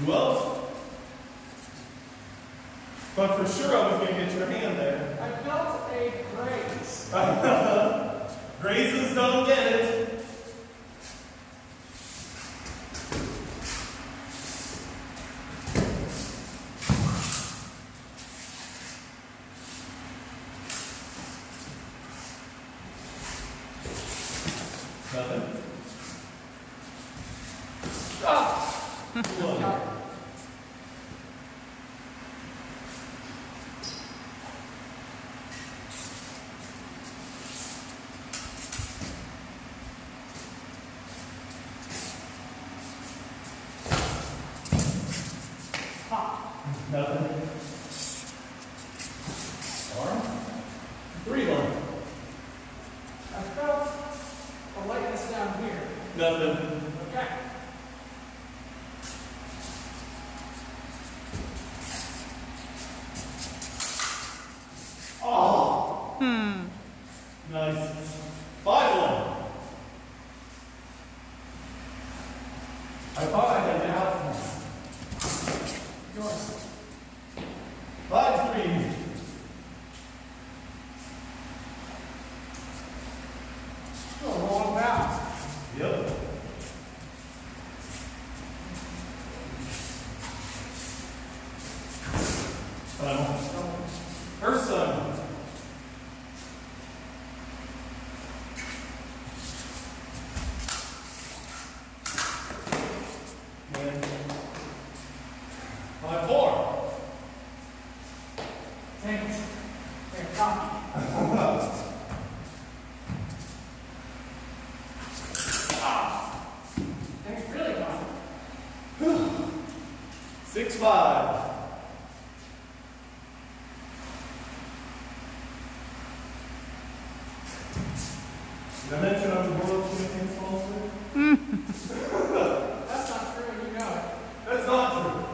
12. But for sure I was going to get your hand there. I felt a graze. Grazes don't get it. Nothing. Ah! Nothing. Arm. 3 line. I felt a lightness down here. Nothing. Okay. Oh! Nice. 5 line. I thought I had an out one. Yours. 5-3. Still a long bounce. Yep. Final. First time. And 5-4. Dang it. Dang it, copy. Dang it, really copy. 6-5. Did I mention I'm the world champion sponsor? That's not true, and you know it. That's not true.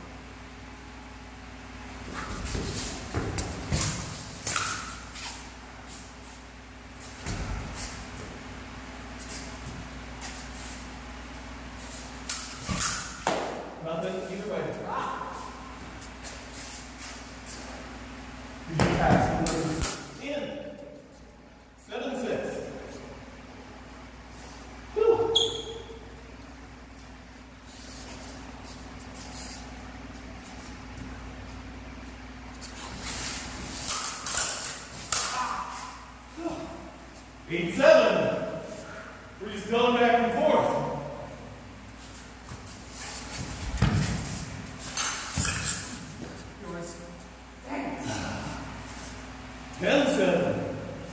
Nothing either way. Did you pass? In. 7-6. Whew. Eight, 7. We're just going back and forth. Yours. Dang it. 10-7.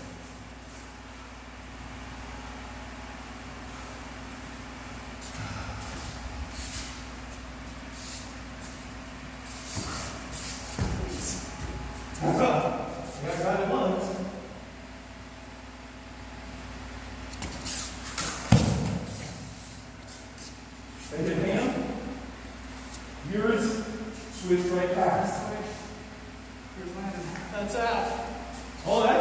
I got it once. They did hand. Yours switched right past. Here's mine. That's out. Oh, that's